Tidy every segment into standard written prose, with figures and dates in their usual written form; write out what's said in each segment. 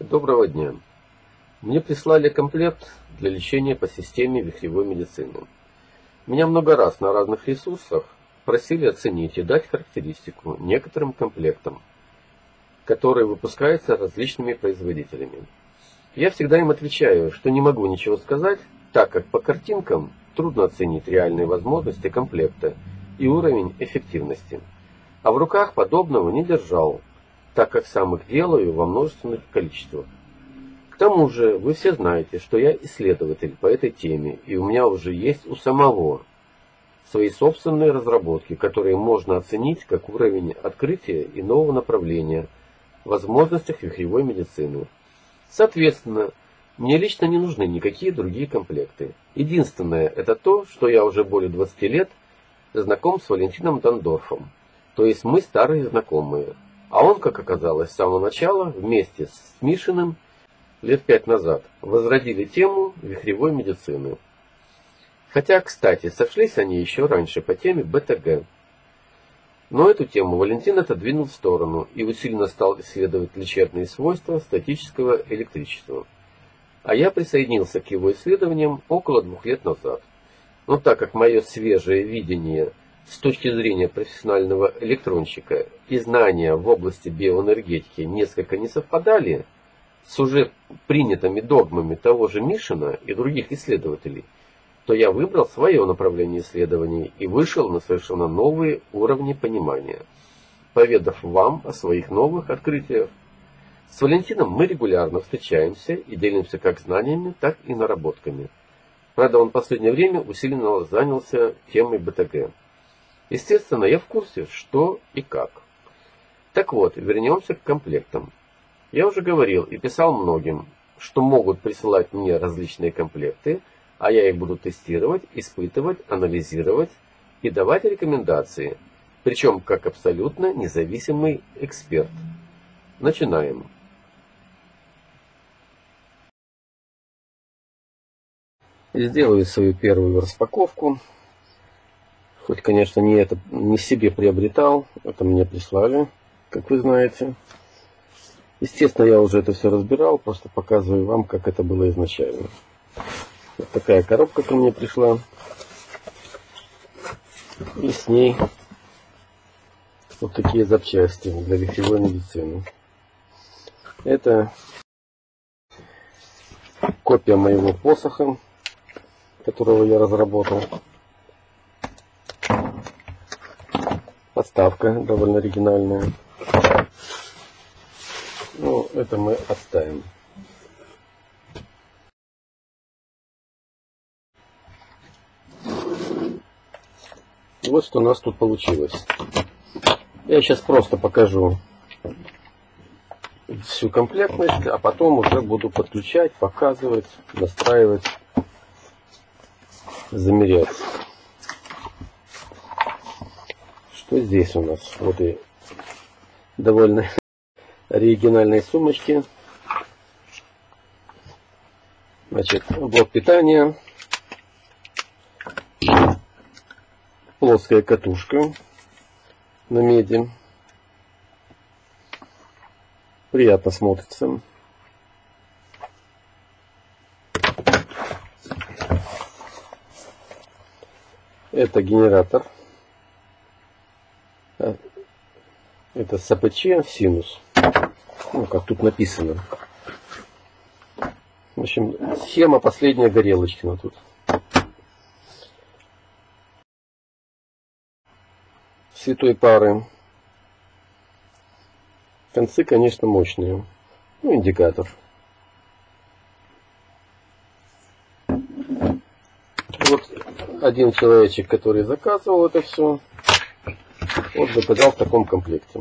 Доброго дня. Мне прислали комплект для лечения по системе вихревой медицины. Меня много раз на разных ресурсах просили оценить и дать характеристику некоторым комплектам, которые выпускаются различными производителями. Я всегда им отвечаю, что не могу ничего сказать, так как по картинкам трудно оценить реальные возможности комплекта и уровень эффективности. А в руках подобного не держал, так как сам их делаю во множественных количествах. К тому же вы все знаете, что я исследователь по этой теме, и у меня уже есть у самого свои собственные разработки, которые можно оценить как уровень открытия и нового направления в возможностях вихревой медицины. Соответственно, мне лично не нужны никакие другие комплекты. Единственное, это то, что я уже более 20 лет знаком с Валентином Дандорфом. То есть мы старые знакомые. А он, как оказалось, с самого начала, вместе с Мишиным, лет 5 назад, возродили тему вихревой медицины. Хотя, кстати, сошлись они еще раньше по теме БТГ. Но эту тему Валентин отодвинул в сторону и усиленно стал исследовать лечебные свойства статического электричества. А я присоединился к его исследованиям около 2 лет назад. Но так как мое свежее видение с точки зрения профессионального электронщика и знания в области биоэнергетики несколько не совпадали с уже принятыми догмами того же Мишина и других исследователей, то я выбрал свое направление исследований и вышел на совершенно новые уровни понимания, поведав вам о своих новых открытиях. С Валентином мы регулярно встречаемся и делимся как знаниями, так и наработками. Правда, он в последнее время усиленно занялся темой БТГ. Естественно, я в курсе, что и как. Так вот, вернемся к комплектам. Я уже говорил и писал многим, что могут присылать мне различные комплекты, а я их буду тестировать, испытывать, анализировать и давать рекомендации, причем как абсолютно независимый эксперт. Начинаем. Сделаю свою первую распаковку. Хоть, конечно, не себе приобретал, это мне прислали, как вы знаете. Естественно, я уже это все разбирал, просто показываю вам, как это было изначально. Вот такая коробка ко мне пришла. И с ней вот такие запчасти для вихревой медицины. Это копия моего посоха, которого я разработал. Подставка довольно оригинальная. Ну, это мы оставим. Вот что у нас тут получилось. Я сейчас просто покажу всю комплектность, а потом уже буду подключать, показывать, настраивать, замерять. Что здесь у нас? Вот и довольно оригинальные сумочки. Значит, блок питания, плоская катушка на меди. Приятно смотрится. Это генератор. Это СПЧ синус. Ну, как тут написано. В общем, схема последняя Горелочкина тут. Святой пары. Концы, конечно, мощные. Ну, индикатор. Вот один человечек, который заказывал это все, вот заказал в таком комплекте.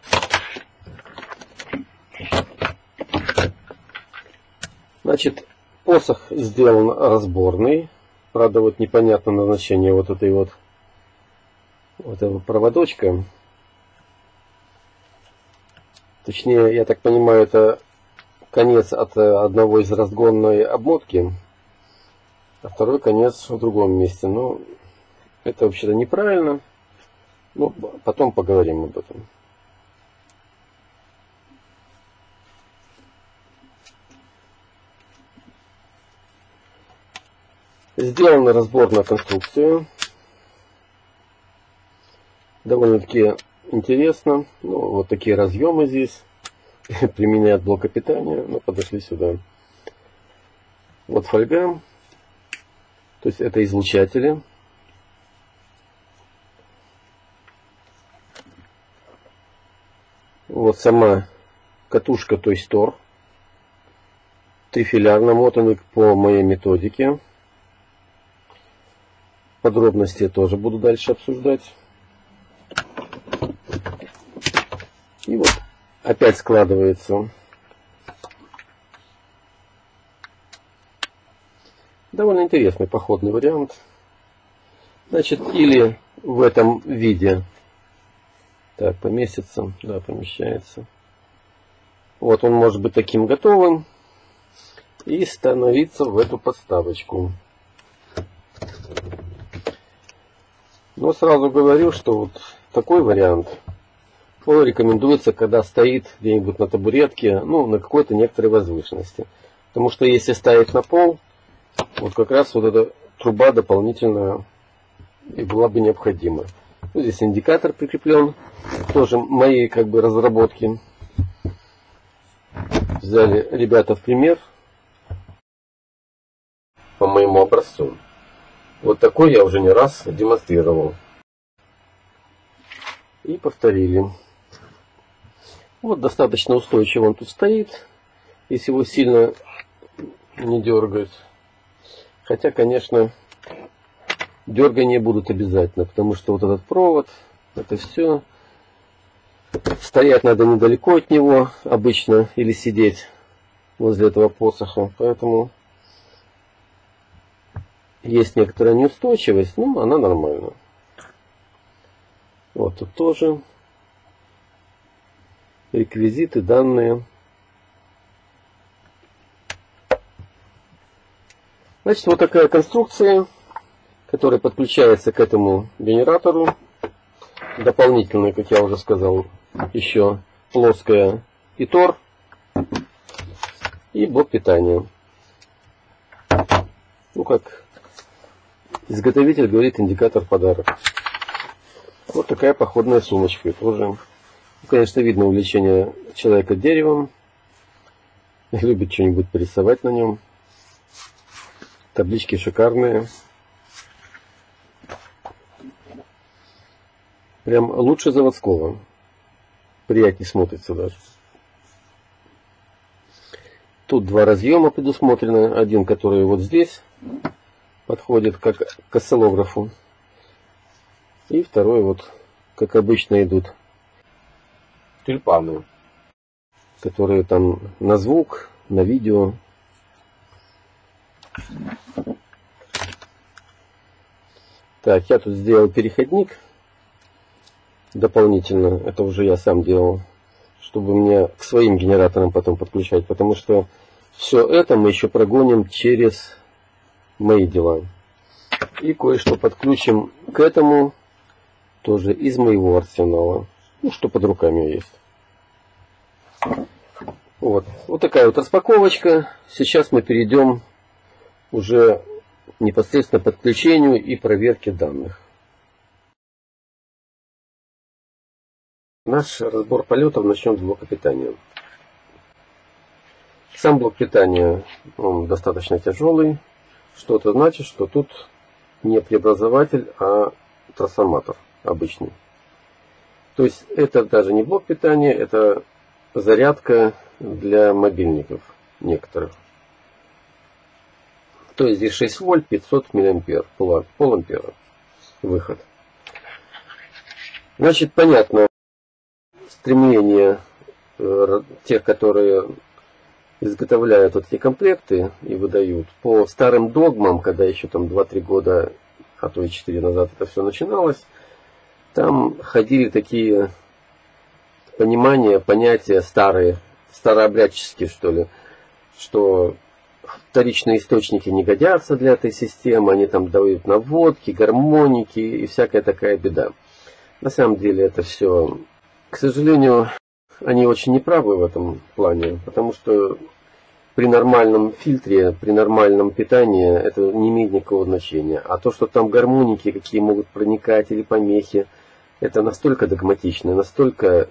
Значит, посох сделан разборный. Правда, вот непонятно назначение вот этой вот этого проводочка. Точнее, я так понимаю, это конец от одного из разгонной обмотки, а второй конец в другом месте. Но это вообще-то неправильно. Ну, потом поговорим об этом. Сделан разбор на конструкцию. Довольно-таки интересно. Ну, вот такие разъемы здесь. Применяют блока питания. Ну, подошли сюда. Вот фольга. То есть это излучатели. Вот сама катушка, то есть тор. Трифиляр намотанный по моей методике. Подробности я тоже буду дальше обсуждать. И вот опять складывается. Довольно интересный походный вариант. Значит, или в этом виде. Так, поместится. Да, помещается. Вот он может быть таким готовым. И становиться в эту подставочку. Но сразу говорю, что вот такой вариант он рекомендуется, когда стоит где-нибудь на табуретке, ну, на какой-то некоторой возвышенности. Потому что если ставить на пол, вот как раз вот эта труба дополнительная и была бы необходима. Ну, здесь индикатор прикреплен, тоже мои как бы разработки. Взяли ребята в пример по моему образцу. Вот такой я уже не раз демонстрировал. И повторили. Вот достаточно устойчиво он тут стоит, если его сильно не дергать. Хотя, конечно, дергания будут обязательно, потому что вот этот провод, это все. Стоять надо недалеко от него обычно, или сидеть возле этого посоха. Поэтому есть некоторая неустойчивость, но она нормальная. Вот тут тоже реквизиты, данные. Значит, вот такая конструкция, которая подключается к этому генератору. Дополнительно, как я уже сказал, еще плоская и тор, и блок питания. Ну, как изготовитель говорит, индикатор подарок. Вот такая походная сумочка. Тоже, конечно, видно увлечение человека деревом. Любит что-нибудь порисовать на нем. Таблички шикарные. Прям лучше заводского. Приятнее смотрится даже. Тут два разъема предусмотрены. Один, который вот здесь подходит как к осциллографу. И второй вот, как обычно, идут тюльпаны, которые там на звук, на видео. Так, я тут сделал переходник дополнительно. Это уже я сам делал, чтобы мне к своим генераторам потом подключать. Потому что все это мы еще прогоним через мои дела. И кое-что подключим к этому тоже из моего арсенала. Ну, что под руками есть. Вот такая вот распаковочка. Сейчас мы перейдем уже непосредственно к подключению и проверке данных. Наш разбор полетов начнем с блока питания. Сам блок питания он достаточно тяжелый. Что это значит? Что тут не преобразователь, а трансформатор обычный. То есть это даже не блок питания, это зарядка для мобильников некоторых. То есть здесь 6 вольт, 500 миллиампер, пол ампера выход. Значит, понятно стремление тех, которые изготовляют вот эти комплекты и выдают по старым догмам, когда еще там 2-3 года, а то и 4 назад это все начиналось. Там ходили такие понимания, понятия старые, старообрядческие, что ли, что вторичные источники не годятся для этой системы, они там дают наводки, гармоники и всякая такая беда. На самом деле это все, к сожалению, они очень неправы в этом плане, потому что при нормальном фильтре, при нормальном питании это не имеет никакого значения. А то, что там гармоники какие могут проникать или помехи, это настолько догматично, настолько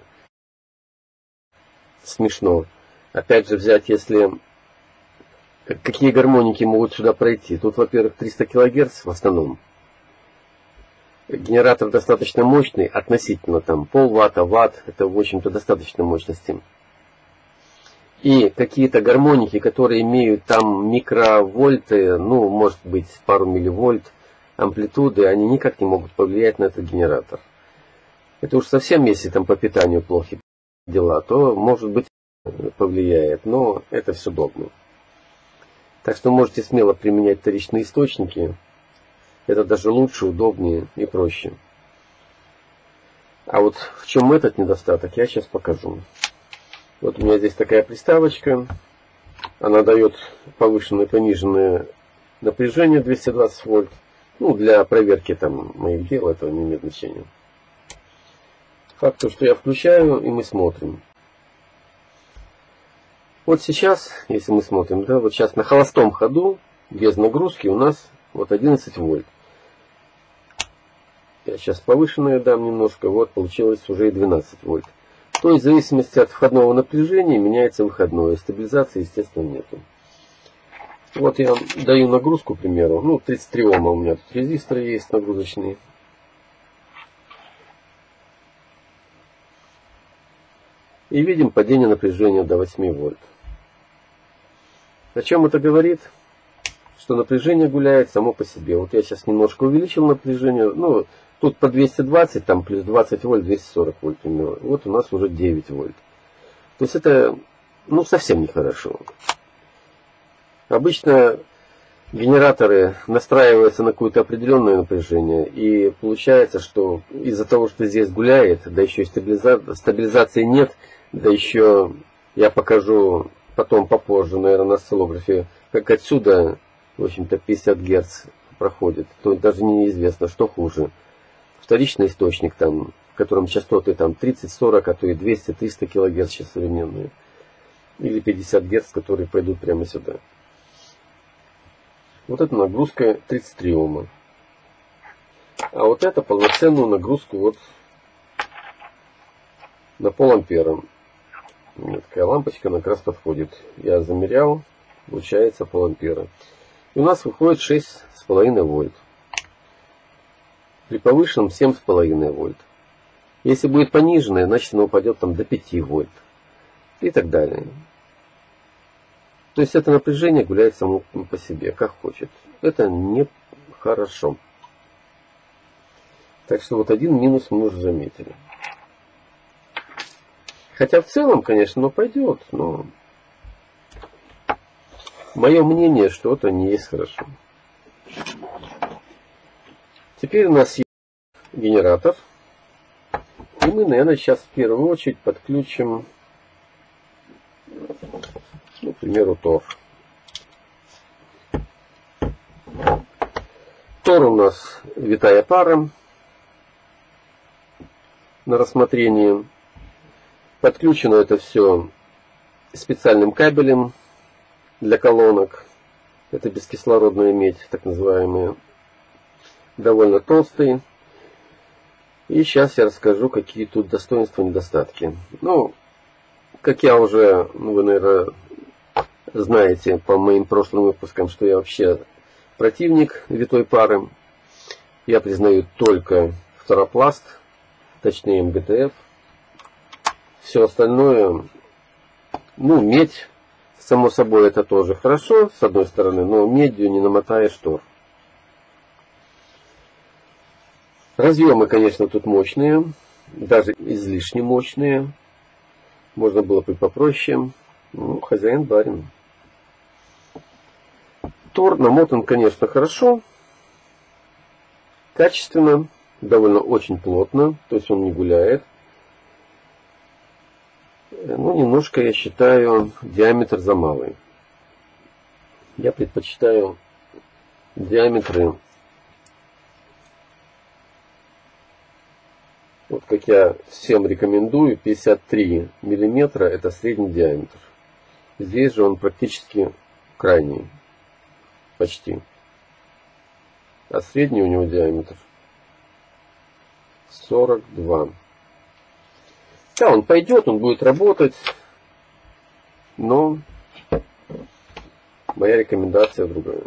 смешно. Опять же взять, если какие гармоники могут сюда пройти. Тут, во-первых, 300 кГц в основном. Генератор достаточно мощный, относительно там полватта, ватт, это в общем-то достаточно мощности. И какие-то гармоники, которые имеют там микровольты, ну, может быть, пару милливольт амплитуды, они никак не могут повлиять на этот генератор. Это уж совсем, если там по питанию плохи дела, то, может быть, повлияет, но это все догмы. Так что можете смело применять вторичные источники. Это даже лучше, удобнее и проще. А вот в чем этот недостаток, я сейчас покажу. Вот у меня здесь такая приставочка. Она дает повышенное и пониженное напряжение 220 вольт. Ну, для проверки там моих дел этого не имеет значения. Факт, что я включаю, и мы смотрим. Вот сейчас, если мы смотрим, да, вот сейчас на холостом ходу, без нагрузки, у нас вот 11 вольт. Я сейчас повышенное дам немножко, вот получилось уже и 12 вольт. То есть в зависимости от входного напряжения меняется выходное. Стабилизации, естественно, нету. Вот я даю нагрузку, к примеру. Ну, 33 Ома у меня тут резисторы есть нагрузочные. И видим падение напряжения до 8 вольт. О чем это говорит? Что напряжение гуляет само по себе. Вот я сейчас немножко увеличил напряжение. Ну, тут по 220, там плюс 20 вольт, 240 вольт примерно. Вот у нас уже 9 вольт. То есть это, ну, совсем нехорошо. Обычно генераторы настраиваются на какое-то определенное напряжение. И получается, что из-за того, что здесь гуляет, да еще и стабилизации нет, да еще я покажу потом попозже, наверное, на осциллографе, как отсюда, в общем-то, 50 Гц проходит. То даже неизвестно, что хуже. Вторичный источник, там, в котором частоты там 30-40, а то и 200-300 кГц сейчас современные. Или 50 Гц, которые пойдут прямо сюда. Вот эта нагрузка 33 Ома. А вот это полноценную нагрузку вот на пол-ампера. У меня такая лампочка, она как раз подходит. Я замерял, получается пол-ампера. И у нас выходит 6,5 вольт. При повышенном 7,5 вольт. Если будет пониженное, значит оно упадет там до 5 вольт. И так далее. То есть это напряжение гуляет само по себе, как хочет. Это не хорошо. Так что вот один минус мы уже заметили. Хотя в целом, конечно, оно пойдет, но мое мнение, что это не есть хорошо. Теперь у нас есть генератор. И мы, наверное, сейчас в первую очередь подключим, ну, к примеру, Тор. Тор у нас витая пара на рассмотрение. Подключено это все специальным кабелем для колонок. Это бескислородная медь, так называемая. Довольно толстый. И сейчас я расскажу, какие тут достоинства и недостатки. Ну, как я уже, вы, наверное, знаете по моим прошлым выпускам, что я вообще противник витой пары. Я признаю только фторопласт, точнее МГТФ. Все остальное, ну, медь, само собой, это тоже хорошо, с одной стороны, но медью не намотаешь Тор. Разъемы, конечно, тут мощные, даже излишне мощные. Можно было бы попроще. Ну, хозяин барин. Тор намотан, конечно, хорошо, качественно, довольно очень плотно, то есть он не гуляет. Ну, немножко, я считаю, диаметр за малый. Я предпочитаю диаметры, вот как я всем рекомендую, 53 миллиметра это средний диаметр. Здесь же он практически крайний. Почти. А средний у него диаметр 42. Да, он пойдет, он будет работать. Но моя рекомендация другая.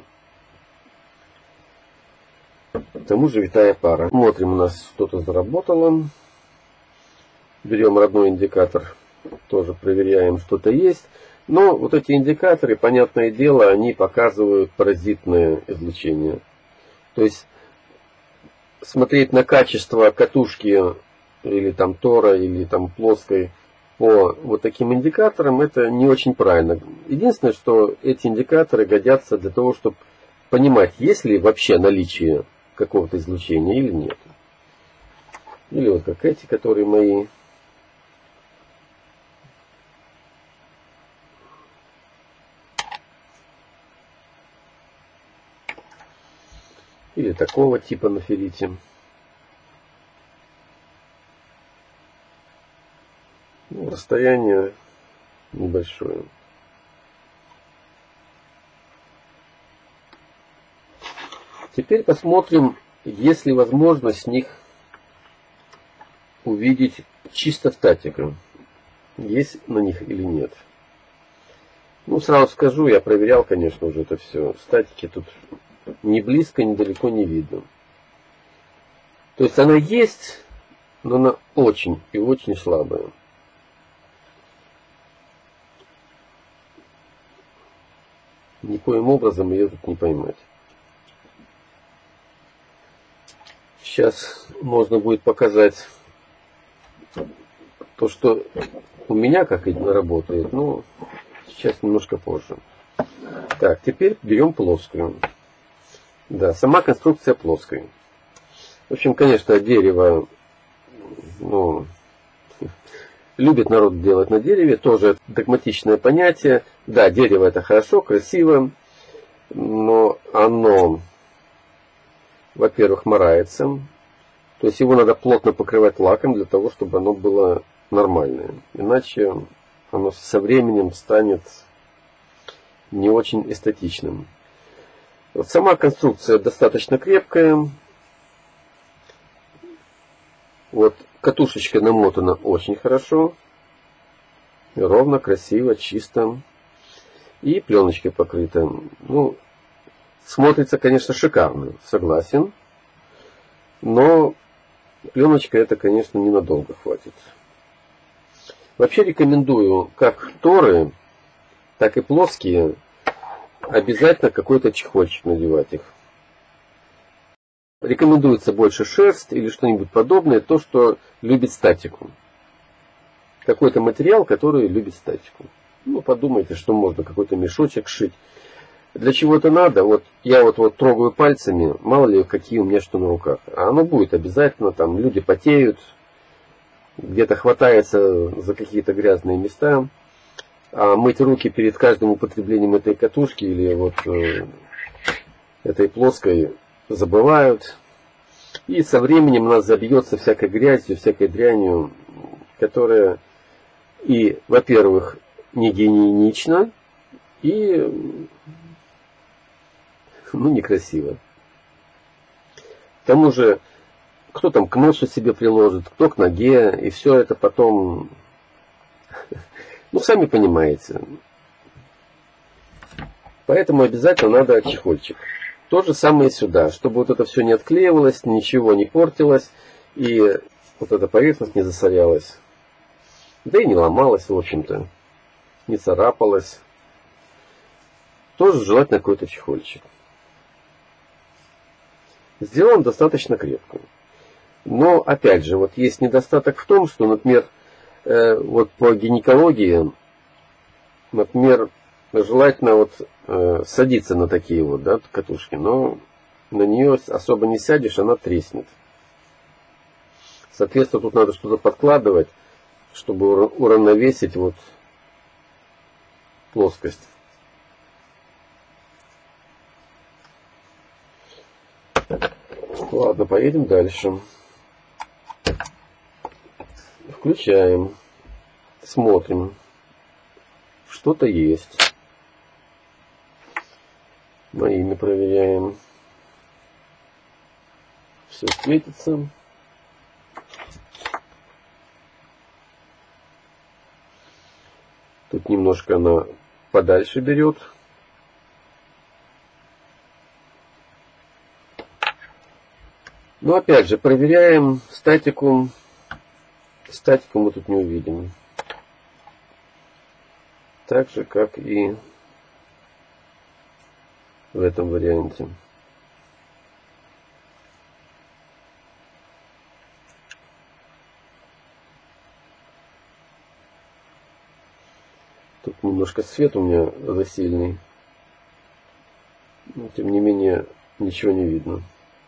К тому же витая пара. Смотрим, у нас что-то заработало. Берем родной индикатор. Тоже проверяем, что-то есть. Но вот эти индикаторы, понятное дело, они показывают паразитное излучение. То есть смотреть на качество катушки или там тора, или там плоской по вот таким индикаторам, это не очень правильно. Единственное, что эти индикаторы годятся для того, чтобы понимать, есть ли вообще наличие какого-то излучения или нет. Или вот как эти, которые мои. Или такого типа на феррите. Ну, расстояние небольшое. Теперь посмотрим, есть ли возможность с них увидеть чисто статику. Есть на них или нет. Ну, сразу скажу, я проверял, конечно, уже это все. Статики тут ни близко, ни далеко не видно. То есть она есть, но она очень и очень слабая. Никоим образом ее тут не поймать. Сейчас можно будет показать то, что у меня как именно работает, но сейчас немножко позже. Так, теперь берем плоскую. Да, сама конструкция плоская. В общем, конечно, дерево, ну, любит народ делать на дереве, тоже догматичное понятие. Да, дерево это хорошо, красиво, но оно, во-первых, морается. То есть его надо плотно покрывать лаком для того, чтобы оно было нормальное. Иначе оно со временем станет не очень эстетичным. Вот сама конструкция достаточно крепкая. Вот катушечка намотана очень хорошо. Ровно, красиво, чисто. И пленочкой покрыта. Ну, смотрится, конечно, шикарно, согласен. Но пленочка это, конечно, ненадолго хватит. Вообще рекомендую как торы, так и плоские обязательно какой-то чехольчик надевать их. Рекомендуется больше шерсть или что-нибудь подобное, то, что любит статику. Какой-то материал, который любит статику. Ну, подумайте, что можно какой-то мешочек сшить. Для чего это надо? Вот я вот трогаю пальцами, мало ли какие у меня что на руках. А оно будет обязательно, там люди потеют, где-то хватается за какие-то грязные места. А мыть руки перед каждым употреблением этой катушки или вот этой плоской забывают. И со временем у нас забьется всякой грязью, всякой дрянью, которая и, во-первых, не гигиенична, и некрасиво. К тому же, кто там к носу себе приложит, кто к ноге, и все это потом, сами понимаете. Поэтому обязательно надо чехольчик. То же самое сюда, чтобы вот это все не отклеивалось, ничего не портилось, и вот эта поверхность не засорялась. Да и не ломалась, в общем-то, не царапалась. Тоже желательно какой-то чехольчик. Сделан достаточно крепко. Но, опять же, вот есть недостаток в том, что, например, вот по гинекологии, например, желательно садиться на такие катушки, но на нее особо не сядешь, она треснет. Соответственно, тут надо что-то подкладывать, чтобы уравновесить плоскость. Ладно, поедем дальше. Включаем. Смотрим, что-то есть. Моими проверяем. Все светится. Тут немножко она подальше берет. Но опять же, проверяем статику. Статику мы тут не увидим. Так же, как и в этом варианте. Тут немножко свет у меня засильный. Но, тем не менее, ничего не видно.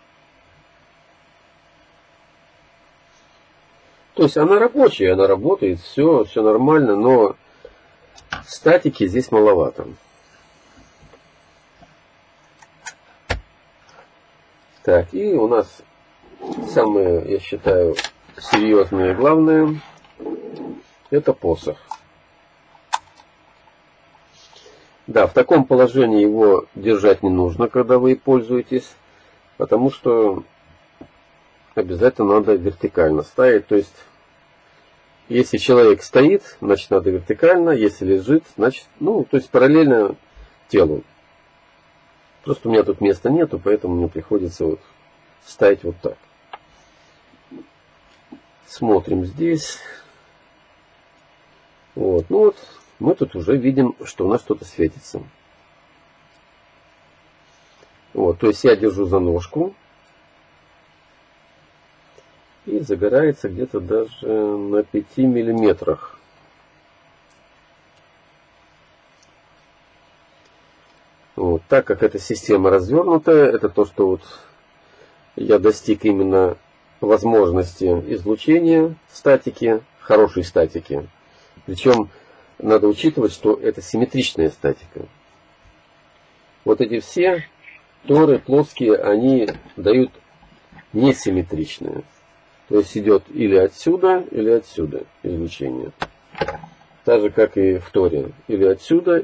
То есть она рабочая, она работает, все нормально, но статики здесь маловато. Так, и у нас самое, я считаю, серьезное и главное, это посох. Да, в таком положении его держать не нужно, когда вы пользуетесь, потому что обязательно надо вертикально ставить. То есть, если человек стоит, значит надо вертикально, если лежит, значит, то есть параллельно телу. Просто у меня тут места нету, поэтому мне приходится вот ставить вот так. Смотрим здесь. Вот, мы тут уже видим, что у нас что-то светится. Вот, то есть я держу за ножку. И загорается где-то даже на 5 миллиметрах. Вот, так как эта система развернутая, это то, что вот я достиг именно возможности излучения статики, хорошей статики. Причем надо учитывать, что это симметричная статика. Вот эти все торы плоские, они дают несимметричные. То есть идет или отсюда излучение. Так же, как и в торе. Или отсюда.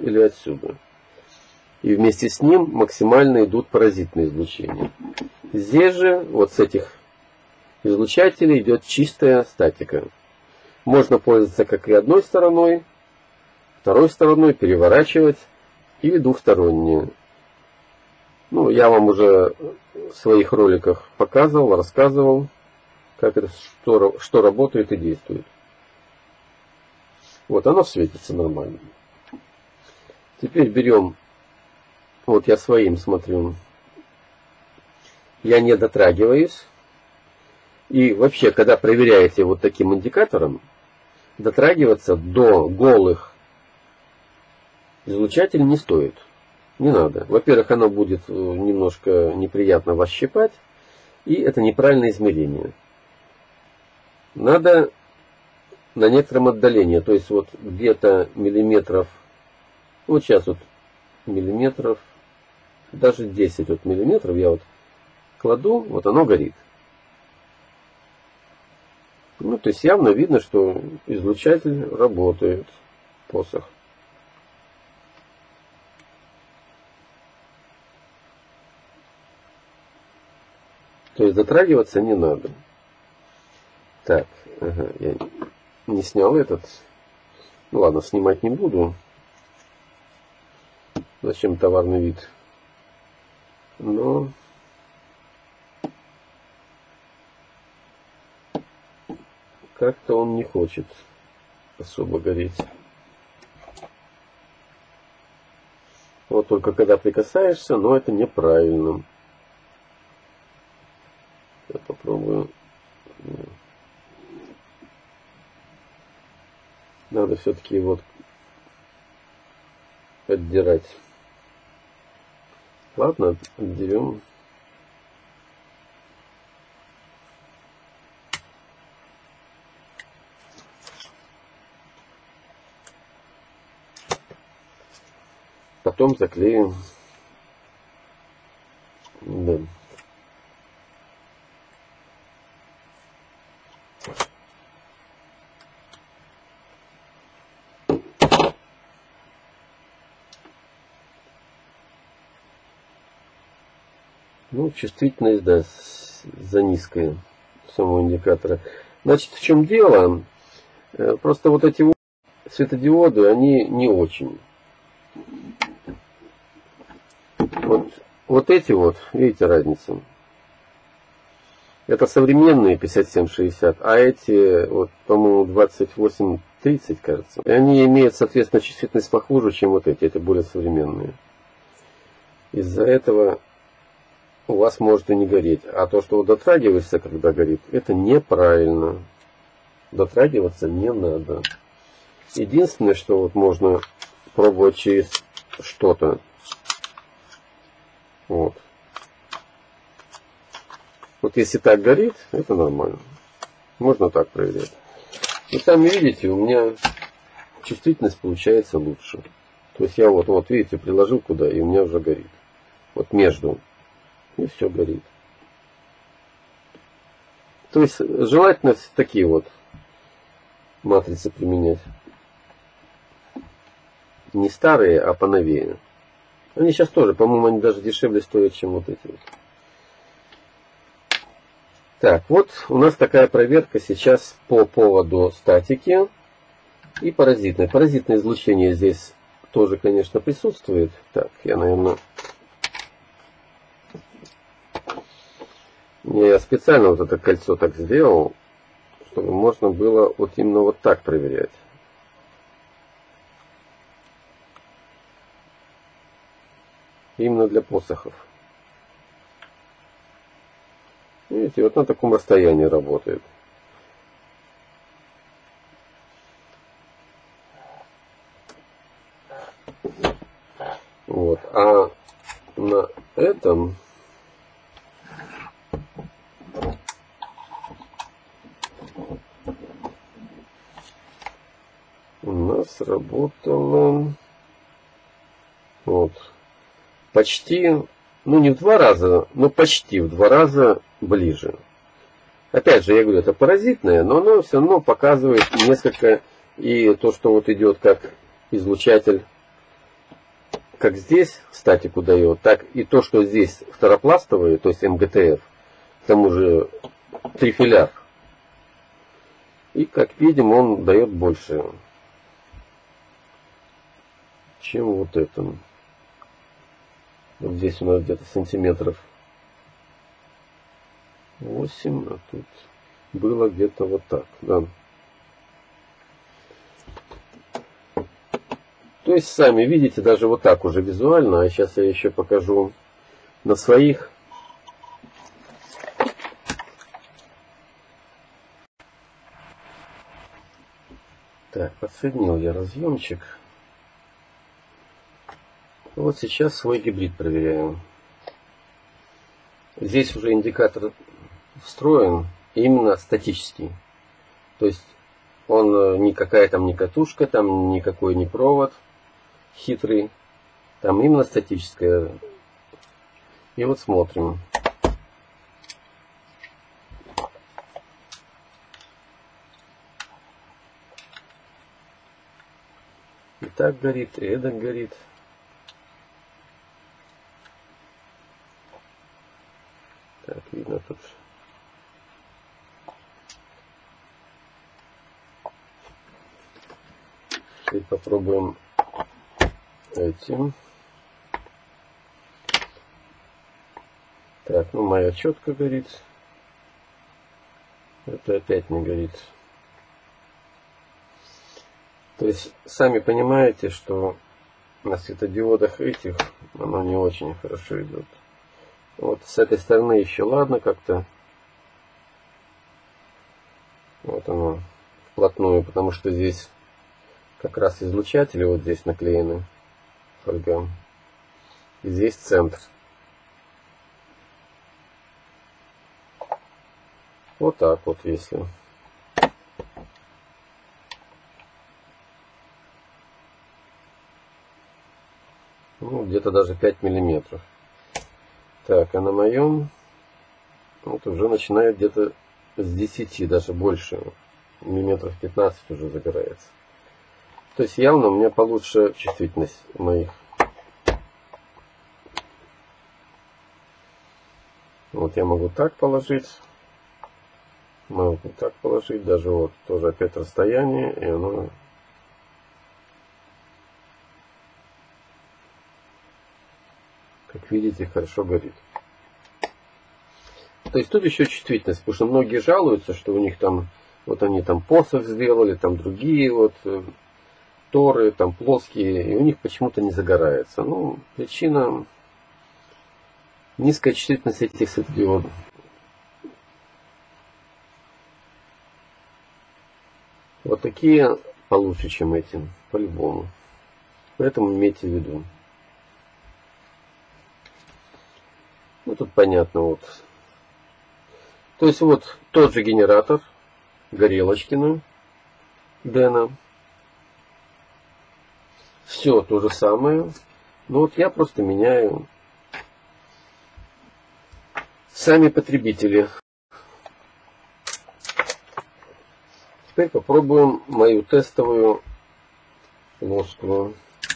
И вместе с ним максимально идут паразитные излучения. Здесь же, вот с этих излучателей идет чистая статика. Можно пользоваться как и одной стороной, второй стороной, переворачивать, или двухсторонние. Я вам уже в своих роликах показывал, рассказывал, как это, что работает и действует. Вот оно светится нормально. Теперь берем, вот я своим смотрю, я не дотрагиваюсь. И вообще, когда проверяете вот таким индикатором, дотрагиваться до голых излучателей не стоит. Не надо. Во-первых, оно будет немножко неприятно вас щипать, и это неправильное измерение. Надо на некотором отдалении, то есть вот где-то миллиметров, вот сейчас вот миллиметров, даже 10 вот миллиметров я вот кладу, вот оно горит. То есть явно видно, что излучатель работает, посох. То есть затрагиваться не надо. Так, ага, я не снял этот. Ладно, снимать не буду. Зачем товарный вид? Но как-то он не хочет особо гореть. Вот только когда прикасаешься, но это неправильно. Я попробую. Надо все-таки его отдирать. Ладно, отдерем. Потом заклеим. Да. Ну, чувствительность, да, за низкая самого индикатора. Значит, в чем дело? Просто вот эти светодиоды, они не очень. Вот эти вот, видите разницу? Это современные 5760, а эти, вот, по-моему, 2830, кажется. И они имеют, соответственно, чувствительность похуже, чем вот эти. Это более современные. Из-за этого у вас может и не гореть. А то, что вы дотрагиваешься, когда горит, это неправильно. Дотрагиваться не надо. Единственное, что вот можно пробовать через что-то. Вот. Вот если так горит, это нормально. Можно так проверять. И сами видите, у меня чувствительность получается лучше. То есть я вот видите, приложил куда, и у меня уже горит. Вот между. И все горит. То есть желательно такие вот матрицы применять. Не старые, а поновее. Они сейчас тоже, по-моему, они даже дешевле стоят, чем вот эти вот. Так, вот у нас такая проверка сейчас по поводу статики и паразитной. Паразитное излучение здесь тоже, конечно, присутствует. Так, я, наверное... Я специально вот это кольцо так сделал, чтобы можно было вот именно вот так проверять. Именно для посохов. Видите, вот на таком расстоянии работает. Вот. А на этом у нас работало вот почти, ну не в 2 раза, но почти в 2 раза ближе. Опять же, я говорю, это паразитное, но оно все равно показывает несколько, и то, что вот идет как излучатель, как здесь статику дает, так и то, что здесь второпластовые, то есть МГТФ, к тому же трифиляр. И как видим, он дает больше, чем вот это. Вот здесь у нас где-то сантиметров 8, а тут было где-то вот так, да. То есть сами видите, даже вот так уже визуально, а сейчас я еще покажу на своих. Так, подсоединил я разъемчик. Вот сейчас свой гибрид проверяю. Здесь уже индикатор встроен именно статический. То есть он никакая там не катушка, там никакой не провод хитрый. Там именно статическая. И вот смотрим. И так горит, и это горит. Так, видно тут. Теперь попробуем этим. Так, ну моя четко горит. Это опять не горит. То есть, сами понимаете, что на светодиодах этих оно не очень хорошо идет. Вот с этой стороны еще ладно как-то. Вот оно вплотную, потому что здесь как раз излучатели вот здесь наклеены. Фольга. И здесь центр. Вот так вот, если. Ну, где-то даже 5 миллиметров. Так, а на моем вот уже начинает где-то с 10, даже больше. Миллиметров 15 уже загорается. То есть явно у меня получше чувствительность моих. Вот я могу так положить. Могу так положить. Даже вот тоже опять расстояние. И оно... Как видите, хорошо горит. То есть тут еще чувствительность, потому что многие жалуются, что у них там, вот они там посох сделали, там другие вот торы, там плоские, и у них почему-то не загорается. Ну, причина низкая чувствительность этих светодиодов. Вот такие получше, чем эти, по-любому. Поэтому имейте в виду. Ну, тут понятно вот. То есть вот тот же генератор Горелочкина Дэна. Все то же самое. Но вот я просто меняю сами потребители. Теперь попробуем мою тестовую плоскую.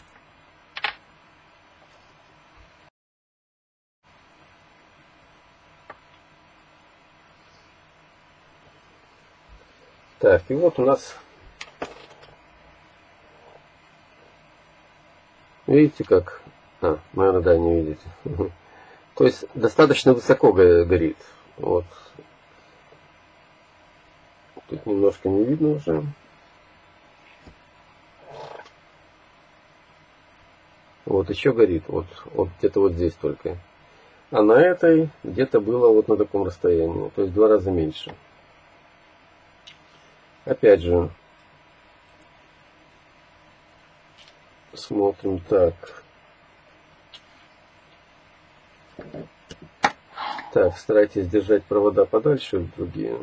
Так, и вот у нас, видите как, наверное, да, не видите. То есть достаточно высоко горит. Вот. Тут немножко не видно уже. Вот еще горит, вот где-то вот здесь только. А на этой где-то было вот на таком расстоянии, то есть в 2 раза меньше. Опять же, смотрим так. Так, старайтесь держать провода подальше от другие.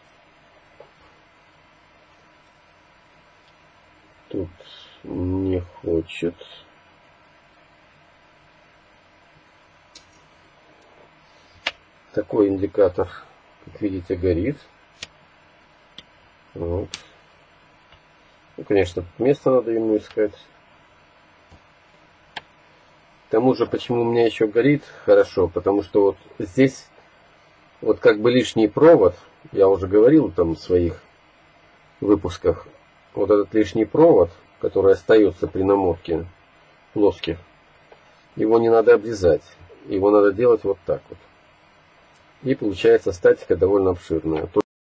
Тут не хочет. Такой индикатор, как видите, горит. Вот. Ну, конечно, место надо ему искать. К тому же, почему у меня еще горит хорошо, потому что вот здесь вот как бы лишний провод, я уже говорил там в своих выпусках, вот этот лишний провод, который остается при намотке плоских, его не надо обрезать, его надо делать вот так вот. И получается статика довольно обширная.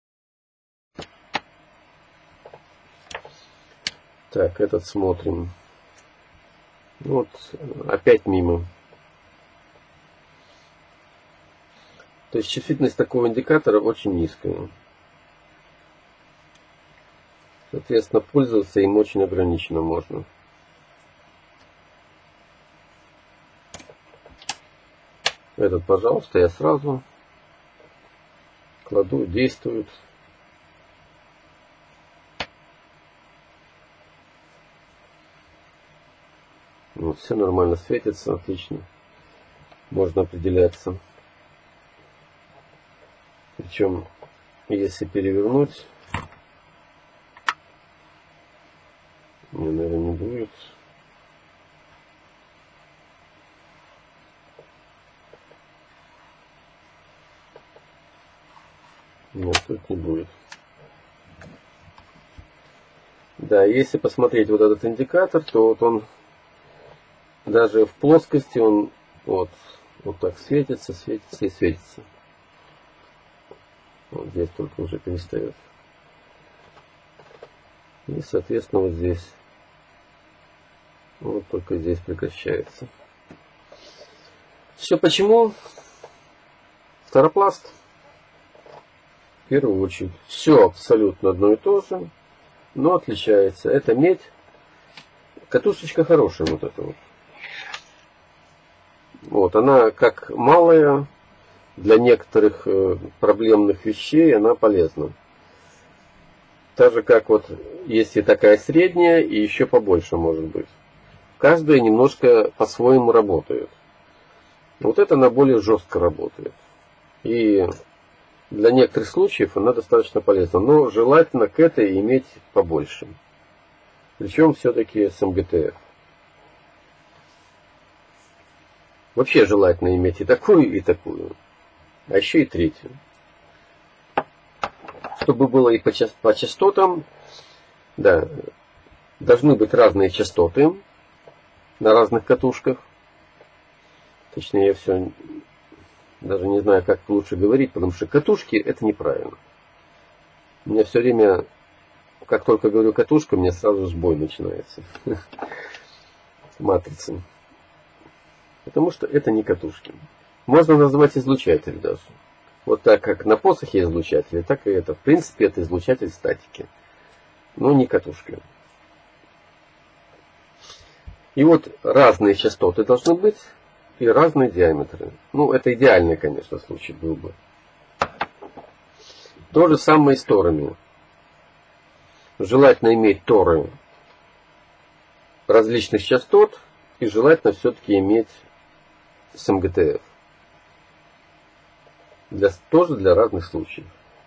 Так, этот смотрим. Вот, опять мимо. То есть чувствительность такого индикатора очень низкая. Соответственно, пользоваться им очень ограниченно можно. Этот, пожалуйста, я сразу кладу, действует. Вот, все нормально светится, отлично. Можно определяться. Причем, если перевернуть, наверное, не будет. Нет, тут не будет. Да, если посмотреть вот этот индикатор, то вот он даже в плоскости он вот так светится, светится и светится. Вот здесь только уже перестает. И, соответственно, вот здесь. Вот только здесь прекращается. Все почему? Фторопласт. В первую очередь. Все абсолютно одно и то же, но отличается. Это медь. Катушечка хорошая вот эта вот. Вот, она как малая, для некоторых проблемных вещей она полезна. Так же как вот есть и такая средняя, и еще побольше может быть. Каждая немножко по-своему работает. Вот эта она более жестко работает. И для некоторых случаев она достаточно полезна. Но желательно к этой иметь побольше. Причем все-таки с МГТФ. Вообще желательно иметь и такую, и такую. А еще и третье. Чтобы было и по частотам, да, должны быть разные частоты на разных катушках. Точнее, я все даже не знаю, как лучше говорить, потому что катушки это неправильно. У меня все время, как только говорю катушка, у меня сразу сбой начинается. Матрицы. Потому что это не катушки. Можно назвать излучатель даже. Вот так как на посохе излучатель, так и это. В принципе, это излучатель статики. Но не катушки. И вот разные частоты должны быть. И разные диаметры. Ну, это идеальный, конечно, случай был бы. То же самое и с торами. Желательно иметь торы различных частот. И желательно все-таки иметь с МГТФ. Тоже для разных случаев.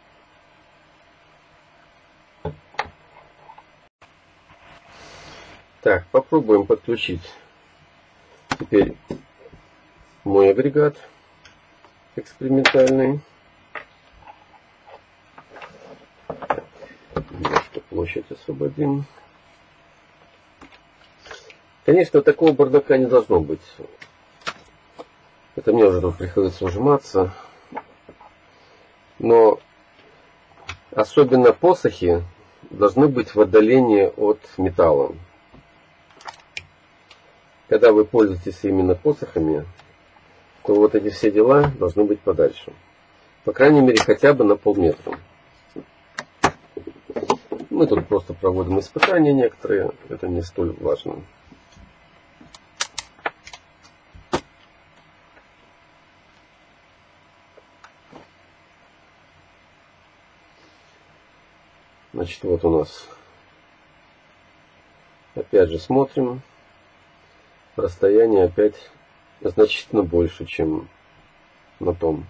Так, попробуем подключить теперь мой агрегат экспериментальный. Немножко площадь освободим. Конечно, такого бардака не должно быть. Это мне уже тут приходится ужиматься. Но особенно посохи должны быть в отдалении от металла. Когда вы пользуетесь именно посохами, то вот эти все дела должны быть подальше. По крайней мере, хотя бы на полметра. Мы тут просто проводим испытания некоторые. Это не столь важно. Значит, вот у нас. Опять же смотрим. Расстояние опять значительно больше, чем на том.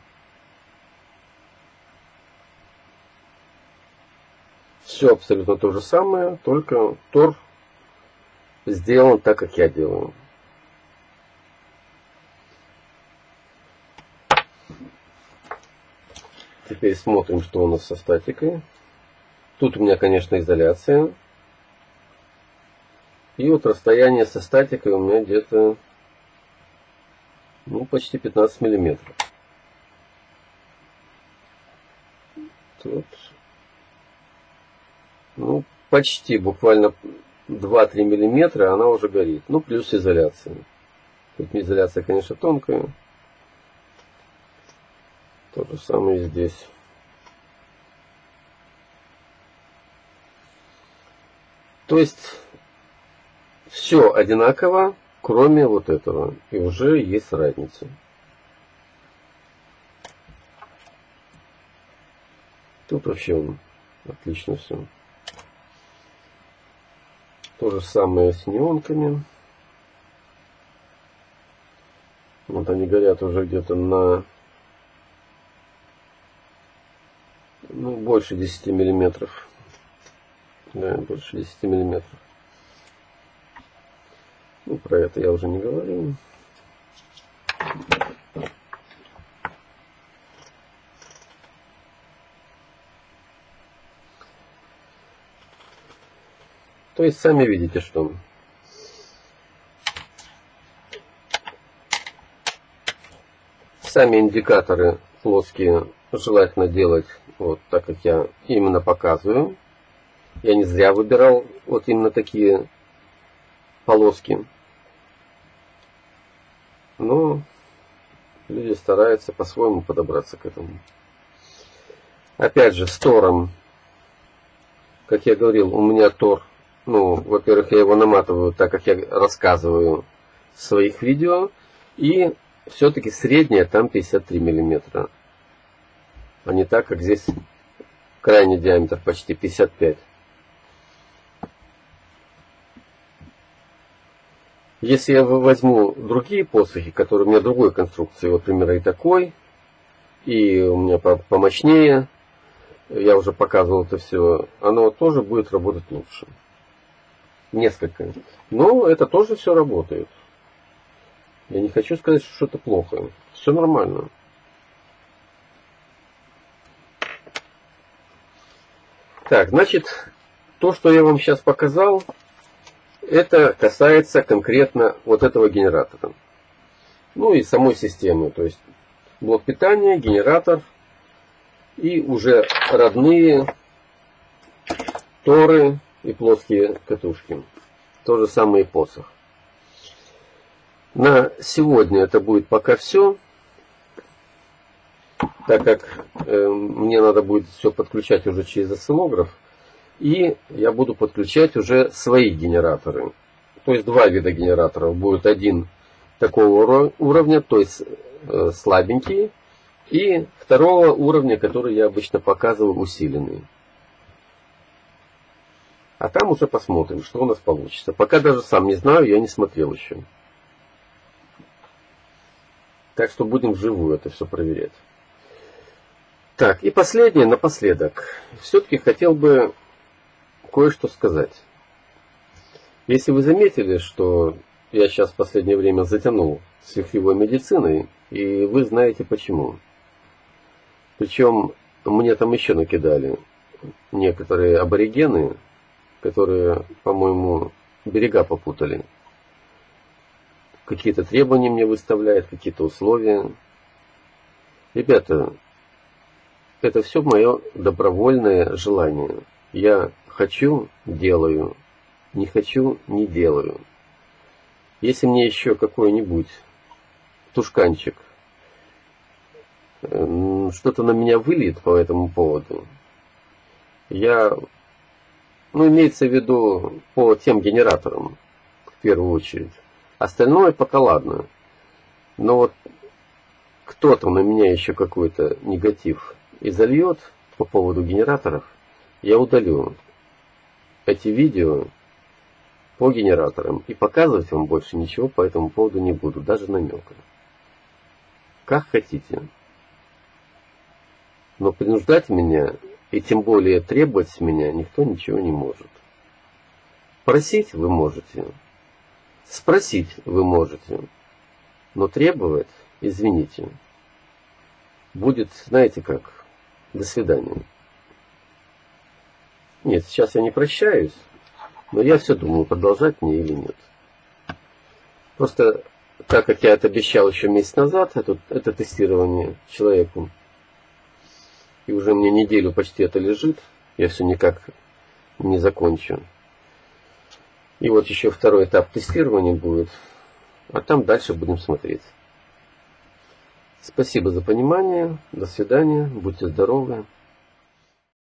Все абсолютно то же самое, только тор сделан так, как я делаю. Теперь смотрим, что у нас со статикой. Тут у меня, конечно, изоляция. И вот расстояние со статикой у меня где-то почти 15 миллиметров. Тут, почти, буквально 2-3 миллиметра она уже горит. Плюс изоляция. Тут изоляция, конечно, тонкая. То же самое и здесь. То есть все одинаково, кроме вот этого. И уже есть разница. Тут вообще отлично все. То же самое с неонками. Вот они горят уже где-то на больше 10 миллиметров. Да, больше 10 миллиметров. Про это я уже не говорю. То есть сами видите, что сами индикаторы плоские желательно делать вот так, как я именно показываю. Я не зря выбирал вот именно такие полоски. Но люди стараются по-своему подобраться к этому. Опять же, с тором. Как я говорил, у меня тор. Во-первых, я его наматываю так, как я рассказываю в своих видео. И все-таки средняя там 53 миллиметра. А не так, как здесь крайний диаметр почти 55. Если я возьму другие посохи, которые у меня другой конструкции, вот, например, и такой, и у меня помощнее, я уже показывал это все, оно тоже будет работать лучше. Несколько. Но это тоже все работает. Я не хочу сказать, что что-то плохо. Все нормально. Так, значит, то, что я вам сейчас показал, это касается конкретно вот этого генератора. Ну и самой системы, то есть блок питания, генератор и уже родные торы и плоские катушки. То же самое и посох. На сегодня это будет пока все, так как мне надо будет все подключать уже через осциллограф, и я буду подключать уже свои генераторы. То есть два вида генераторов. Будет один такого уровня, то есть слабенький, и второго уровня, который я обычно показываю, усиленный. А там уже посмотрим, что у нас получится. Пока даже сам не знаю, я не смотрел еще. Так что будем вживую это все проверять. Так, и последнее, напоследок. Все-таки хотел бы кое-что сказать. Если вы заметили, что я сейчас в последнее время затянул с вихревой медициной, и вы знаете почему. Причем мне там еще накидали некоторые аборигены, которые, по-моему, берега попутали. Какие-то требования мне выставляют, какие-то условия. Ребята, это все мое добровольное желание. Я хочу – делаю. Не хочу – не делаю. Если мне еще какой-нибудь тушканчик что-то на меня выльет по этому поводу, я, имеется в виду по тем генераторам, в первую очередь. Остальное пока ладно. Но вот кто-то на меня еще какой-то негатив изольет по поводу генераторов, я удалю эти видео по генераторам и показывать вам больше ничего по этому поводу не буду, даже намека. Как хотите. Но принуждать меня и тем более требовать с меня никто ничего не может. Просить вы можете, спросить вы можете, но требовать, извините, будет, знаете как, до свидания. Нет, сейчас я не прощаюсь, но я все думаю, продолжать мне или нет. Просто так как я это обещал еще месяц назад, это тестирование человеку, и уже мне неделю почти это лежит, я все никак не закончу. И вот еще второй этап тестирования будет, а там дальше будем смотреть. Спасибо за понимание, до свидания, будьте здоровы.